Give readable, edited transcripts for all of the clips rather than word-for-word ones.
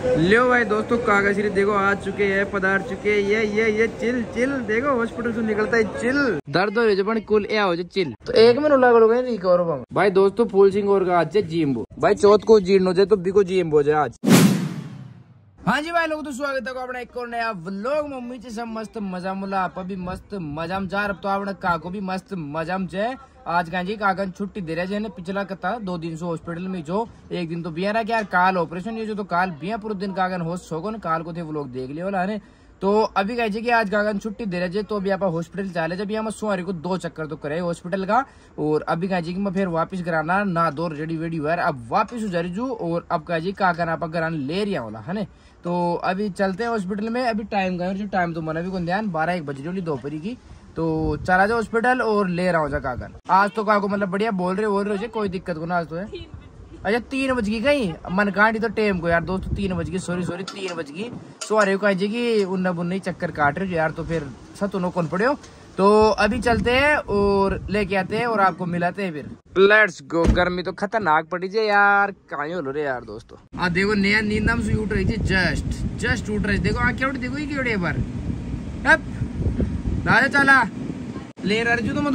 लो भाई दोस्तों, कागज देखो आ चुके हैं, पधार चुके हैं। ये चिल चिल देखो, हॉस्पिटल से निकलता है चिल। दर्द हो जब कुल ए हो चिल। तो एक में लगा लोगे रिकवर भाई दोस्तों। फूल सिंह और का आज जिम्बो भाई, चौथ को जीर्ण हो जाए तो बिको जिम्बो जाए आज। हाँ जी भाई लोग, तो स्वागत है अपना एक और नया व्लॉग। मम्मी से सब मस्त मजा मुला, आप भी मस्त मजा में जा। अब तो आपने काको भी मस्त मजा में जाए। आज कहा जी काका छुट्टी दे रहे जी, पिछला कथा 2 दिन से हॉस्पिटल में जो एक दिन तो बिया रहा यार, काल ऑपरेशन ये जो तो काल बिया पूरे दिन काका होस्ट सो काल को थे व्लॉग देख लिया वाला है। तो अभी कहे कि आज काका छुट्टी दे रहे तो अभी आप हॉस्पिटल चले जब यहाँ सोमवार को 2 चक्कर तो करे हॉस्पिटल का। और अभी कहे कि मैं फिर वापस कराना ना दो रेडी वेडी हुआ अब वापिस हो जा रही जू। और अब कहे जी काका ना कराना ले रहा वाला है ना। तो अभी चलते हैं हॉस्पिटल में। अभी टाइम का जो टाइम तो मना भी कौन ध्यान 12-1 बज रही दोपहरी की। तो चला जाओ हॉस्पिटल और ले रहा हूँ काका। आज तो काको मतलब बढ़िया बोल रहे कोई दिक्कत को ना आज तो है। अच्छा 3 बज गई कहीं मन काटी तो टेम को यार दोस्तों 3 बज गई, सॉरी 3 बज गई। सोरे को जी की उन्ना बुन्ना चक्कर काट रहे यार। तो फिर सतुनो कौन पड़े हो। तो अभी चलते हैं और लेके आते हैं और आपको मिलाते हैं फिर। Let's go. गर्मी तो खतरनाक पड़ी जे यार, कहीं हो रे यार दोस्तों। आ देखो नया नींदम से उठ रही थी, जस्ट उठ रही। देखो आँखें उठ देखो ये एक बार राजा चला ले रहा तुम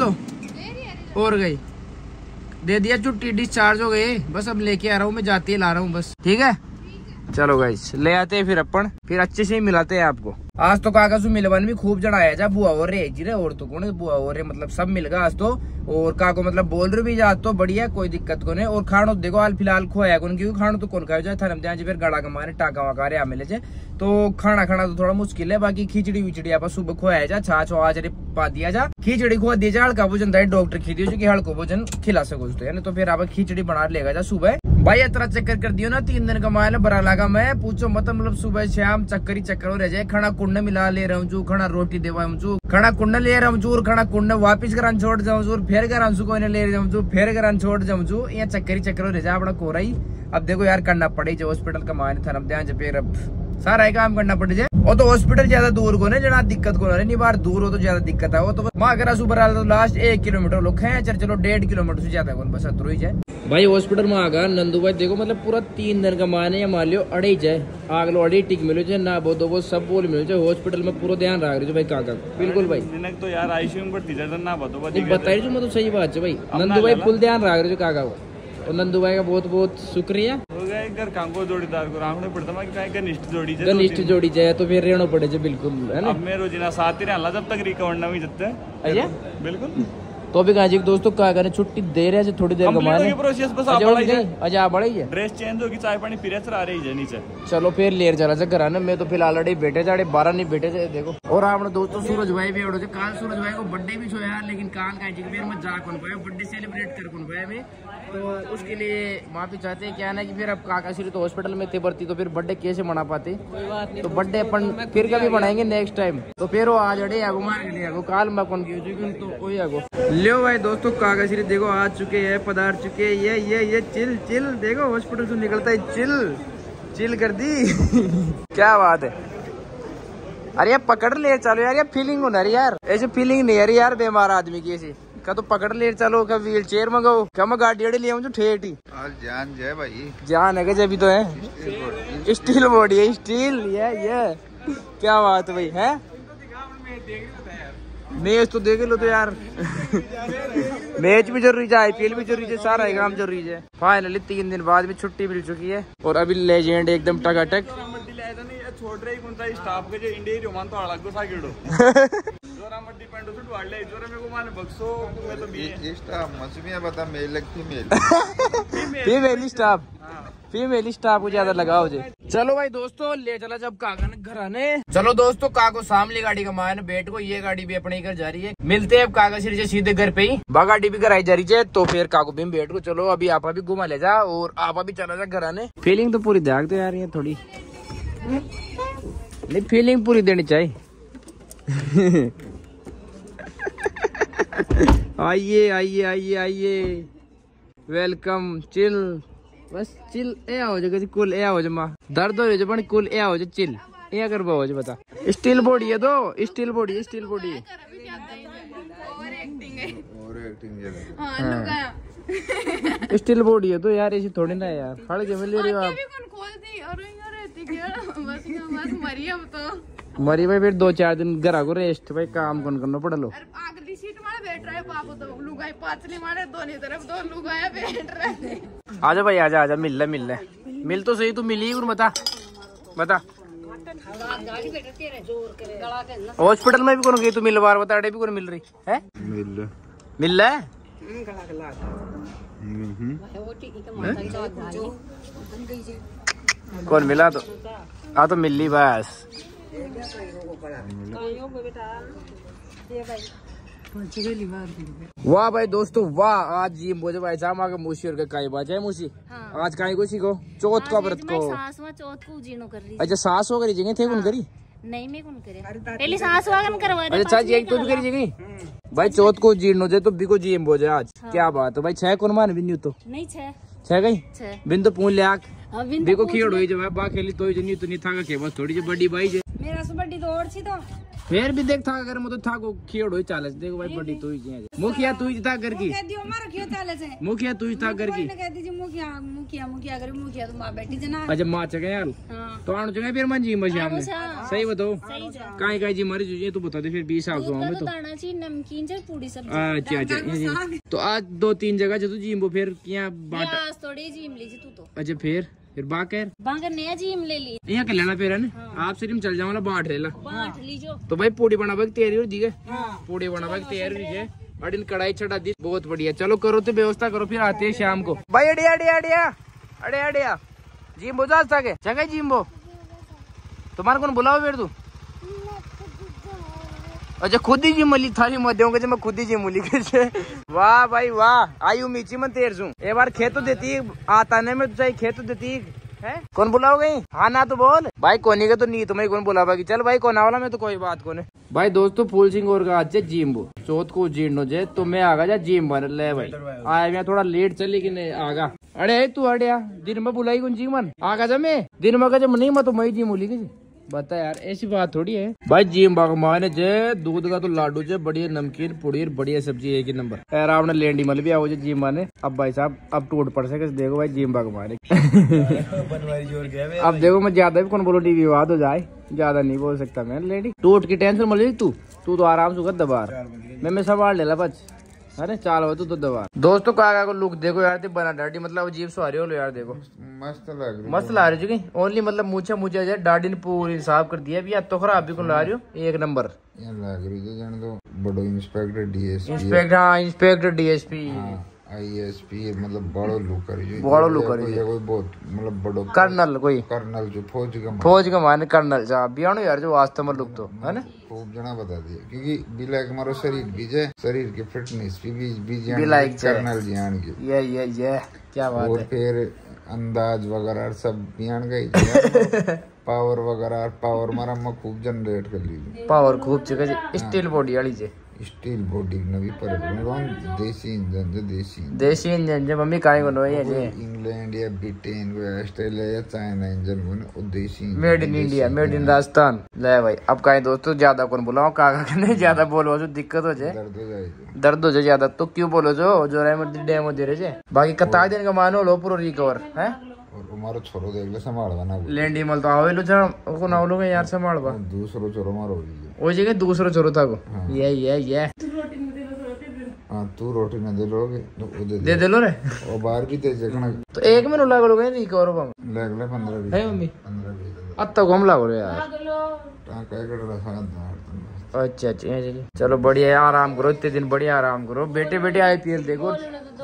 तो और गई दे दिया छुट्टी, डिस्चार्ज हो गए। बस अब लेके आ रहा हूँ मैं, जाती है ला रहा हूँ बस। ठीक है चलो गाइस ले आते हैं फिर अपन, फिर अच्छे से ही मिलाते हैं आपको। आज तो काका से मिलवन भी खूब जड़ाया जा, बुआ हो रहे जी रे और तो कौन बुआ हो रहे मतलब सब मिल गया आज तो। और काको मतलब बोल रहे भी जा तो बढ़िया, कोई दिक्कत को नहीं। और खानो देखो हाल फिलहाल खोया कौन, क्योंकि खानो तो कौन खाए जाए थरम ध्यान फिर गड़ा कमारे टाका वकारे आ मिले जाए। तो खाना तो थोड़ा मुश्किल है। बाकी खिचड़ी विचड़ी आप सुबह खोया जा, छाछ आज पा दिया जा, खिचड़ी खुआ दिया जा। हल्का भोजन डॉक्टर खिदी कि हल्को भोजन खिला सको तो फिर आप खिचड़ी बना लेगा जा सुबह। भाई इतना चक्कर कर दियो ना 3 दिन का मायल बड़ा लगा मैं पूछो मतलब सुबह शाम चक्कर ही चक्कर हो रह जाए। खाना कुंड मिला ले रहा हूँ, खाना रोटी देवा हूँ, खाना कुंड ले रहा हूँ, खाना कुंड वापिस घर छोड़ जाऊँ, फिर घर कोई ले जाऊँ, फिर घर छोड़ जाऊँ। यहाँ चक्कर ही चक्कर हो रह जाए अपना कोरा ही। अब देखो यार करना पड़े जो हॉस्पिटल का मान था ध्यान फिर अब सारा ही काम करना पड़े जाए। और तो हॉस्पिटल ज्यादा दूर को नहीं जना दिक्कत को नहीं, बार दूर हो तो ज्यादा दिक्कत है। वो तो माँ अगर सुबह तो लास्ट 1 किलोमीटर लोग है, चलो 1.5 किलोमीटर से ज्यादा कौन बस ही जाए। भाई हॉस्पिटल में आगा नंदू भाई देखो मतलब पूरा 3 दिन का माने या मान लियो अड़े जाए आग लो अड़े टिक मिलो जाए ना वो सब बोल मिलो जाए। हॉस्पिटल में पूरा ध्यान रख रहे हो भाई काका बिल्कुल भाई। तो यार आईसीयू में बताइए मैं तो सही बात है भाई। नंदू भाई फुल ध्यान रख रहे हो काका को। और नंदू भाई का बहुत बहुत शुक्रिया। जोड़ीदार को घनिष्ठ जोड़ी जाए तो फिर रहना पड़े बिल्कुल है ना। मैं रोजाना साथ ही रहना जब तक रिकवर ना हुई जब बिल्कुल। तो अभी कहा दोस्तों क्या करें छुट्टी दे रहे हैं थोड़ी देर का प्रोसेस बस अच्छा बड़ा ही है। ड्रेस चेंज होगी, चाय पानी पी रहे आ रही है नीचे। चलो फिर लेर चला जा घर आने में तो फिलहाल अड़े बैठे जाड़े 12 नहीं बैठे थे देखो। और आपने दोस्तों सूरज भाई भी अड़ो काल सूरज भाई को बर्थडे भी सोया लेकिन काल का फिर मैं जा कौन पाया बर्थडे सेलिब्रेट कर कौन पाया मैं। तो उसके लिए माफी चाहते हैं क्या ना कि फिर अब काका श्री तो हॉस्पिटल में थे भर्ती तो फिर बर्थडे कैसे मना पाते। तो बर्थडे अपन फिर कभी बनाएंगे नेक्स्ट टाइम। तो फिर वो आज अड़े आगो मार के लिए काल मैं कौन की तो वही आगो लो भाई दोस्तों। काका श्री देखो आ चुके हैं, पधार चुके हैं। ये चिल चिल देखो हॉस्पिटल से निकलता है चिल कर दी क्या बात है। अरे यार पकड़ ले चलो यार, ये फीलिंग होना रही यार, ऐसे फीलिंग नहीं आ रही यार बीमार आदमी की ऐसी का। तो पकड़ ले चलो क्या व्हील चेयर मंगाओ क्या मैं गाड़ी अड़ी ले ठेठ ही जान जाए भाई जान है जब तो है स्टील बॉडी है स्टील ये क्या बात है भाई है। मैच तो देख लो तो यार मैच भी जरूरी है, IPL भी जरूरी है, सारा काम जरूरी है। फाइनली 3 दिन बाद भी छुट्टी मिल चुकी है और अभी लेजेंड एकदम टकाटक छोड़ रहे स्टाफ के जो इंडिया रोमान तो अलग सा गिड़ो जोरा मत डिपेंड हो तो वाले जोरा मेरे को माने बक्सो मैं तो ये स्टाफ मछलियां बता मेल फीमेल स्टाफ को ज्यादा लगाओ जे। चलो भाई दोस्तों ले चला जब काका ने घर आने। चलो दोस्तों काको सामने गाड़ी का मान बैठ को ये गाड़ी भी अपने घर जा रही है। मिलते हैं अब काका से सीधे घर पे ही बा गाड़ी भी घर आई जा रही है तो फिर काको भी बैठ को। चलो अभी आप भी घुमा ले जा और आप भी चला जा घर आने। फीलिंग तो पूरी दाग तो यार ये थोड़ी नहीं फीलिंग पूरी देनी चाहिए आइए आइए आइए आइए वेलकम चिल बस चिल ए आओ जगह कुल ए आओ जमा दर्द हो जाए पण कुल ए आओ जो चिल ए कर हो जा बता। स्टील बॉडी है तो स्टील बॉडी है स्टील बॉडी है तो यार ऐसी थोड़ी ना यार खड़े के मिल रही हो आप बस मरी अब तो मरी भाई फिर 2-4 दिन घर को रेस्ट भाई काम कौन करना पड़ा लो। अगली सीट मारे बैठ रहे बाबू तो लुगाई पाचली मारे दोनों तरफ दो लुगाया बैठ रहे। आजा भाई आजा मिल ले मिल तो सही, तू मिली बता हॉस्पिटल में भी कौन गई तू मिल बार बता भी कौन मिल रही है मिल रहा है कौन मिला तो मिल ली बस। वाह भाई दोस्तों वाह, आज जी बोझे भाई साहब आगे मूसी और काई बात है मूसी। हाँ। आज काई को सीखो चौथ का व्रत को चौथ को जीनो कर रही। अच्छा सास हो करी जगह थे कौन करी नहीं मैं कौन करे पहले सास वागन करवा दे। अच्छा जी तो भी करी जगह भाई चौथ को जीर्ण हो जाए तो बिको जी बोझे आज। हाँ। क्या बात है भाई 6 कौन मान भी नहीं तो नहीं 6 गई बिन तो पूछ ले आक बिको खीड़ हुई जब बा खेली तो नहीं तो नहीं था के बस थोड़ी जी बड़ी भाई जे मेरा से बड़ी दौड़ छी तो फिर भी देख था अगर मैं तो था को खीड़ हुई चाले देखो भाई बड़ी तो ही मुखिया तू ही था घर की मुखिया तू ही था घर की मुखिया तो मां बैठी जना। अच्छा मां चगे यार तो आण चगे फिर मन जी मजा हमने सही बताओ काई जी मरी जुए तू बता दे फिर 20 साल तो हमें तो दाना ची नमकीन से पूरी सब्जी। अच्छा तो आज 2-3 जगह जो तू जीम फिर किया बाट आज थोड़ी जीम ली तू तो। अच्छा फिर बाकर नया जीम ले ली यहाँ के लेना फिर है ना। हाँ। आप सिर्फ चल जाओ बांट रेला बांट लीजो तो भाई पूड़ी बनावा की तैयारी हो जी है। हाँ। पूड़ी बनावा की तैयारी हो जाए अडिन कढ़ाई चढ़ा दी बहुत बढ़िया। चलो करो तो व्यवस्था करो फिर आते हैं शाम को भाई। अड़िया जिम्बो जा सके जगह जिम्बो तुम्हारे कौन बुलाओ फिर तू। अच्छा खुद ही जिम ली थारी मध्यों के मैं खुद ही जिम ली कैसे। वाह भाई वाह आयु मीची मन तेर सू एक बार खेत तो देती आता ने में तो खेत तो देती है। कौन बुलाओ गई हाँ ना तो बोल भाई कोनी का तो नहीं तुम्हें कौन बुलावा की चल भाई कौन वाला मैं तो कोई बात कोने भाई। दोस्तों फूल सिंह और का आज जिम्बो चौथ को जीर्ण जे तो मैं आगा जा जिम बन ले भाई आया मैं थोड़ा लेट चल लेकिन आगा। अरे तू अड़िया दिन में बुलाई कौन जी मन आगा जा मैं दिन में जब नहीं मैं तो मैं जिम बोली गई बता यार ऐसी बात थोड़ी है भाई। जिम बागमान जे दूध का तो लाडू जे बढ़िया नमकीन पुड़ी बढ़िया सब्जी एक ही नंबर यार आपने लेंडी मल भी आओ जो जिम माने। अब भाई साहब अब टूट पड़ सके देखो भाई जिम बागमान अब देखो मैं ज्यादा भी कौन बोलो टी विवाद हो जाए ज्यादा नहीं बोल सकता मैं लेडी टूट की टेंशन मल तू तो आराम से दबार मैं संभाल लेला बच। अरे चाल हो तो दबा। दोस्तों काका को लुक देखो यार बना डाडी मतलब अजीब सवारी हो लो यार देखो मस्त ला रही हो ओनली मतलब मुझे जाए डाडी ने पूरी साफ कर दिया भी तो खराब भी को ला रही हो एक नंबर बड़ो इंस्पेक्टर डीएसपी आईएसपी मतलब बड़ो लुक करी कोई बहुत मतलब बड़ो कर्नल जो फौज का माने कर्नल जा बियानो यार जो वास्तव में लुक तो है ना खूब जना बता दिया क्योंकि बिलाक हमारा शरीर भी है शरीर की फिटनेस भी कर्नल जी आन की ये क्या बात और है। फिर अंदाज वगैरह सब बियान गई पावर वगैरह पावर मारा मैं खूब जनरेट कर ली पावर खूब चुके स्टील बॉडी वाली जे स्टील बॉडी नवी पर देसी इंजन जे मम्मी काई को है जे इंग्लैंड या ब्रिटेन को ऑस्ट्रेलिया या चाइना इंजन को देसी made in India made in Rajasthan ले भाई। अब काई दोस्तों ज्यादा कौन बुलाओ काका के नहीं ज्यादा बोलो जो दिक्कत हो जाए दर्द हो जाए ज्यादा तो क्यों बोलो जो डेमो दे रहे बाकी कता दिन का मानो लो पूरा रिकवर है और हमारो छोरो देख ले संभालवा ना लेंडी मल तो आओ लो जरा को ना लोगे यार संभालवा दूसरो छोरो मारो वो जगह दूसरो छोरो था को ये हां तू रोटी ना दे लोगे तो दे लो रे और बाहर भी दे देखना तो 1 मिनट लगा लोगे रिकवर होगा लग ले 15 है मम्मी 15 अब तक हम लागो यार ता काय कर रहा था। अच्छा चलो बढ़िया आराम करो इतने दिन बढ़िया आराम करो बेटे आईपीएल देखो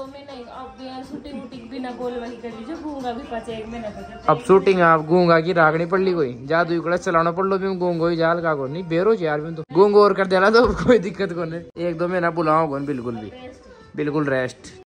अब शूटिंग आप गूंगा की रागनी पड़ ली कोई जादू कड़ा चलाना पड़ लो भी गूंगो ही जाल का को नहीं बेरो यार भी तो गूंगो और कर देना तो कोई दिक्कत को नहीं 1-2 महीना बुलाओ बिल्कुल रेस्ट।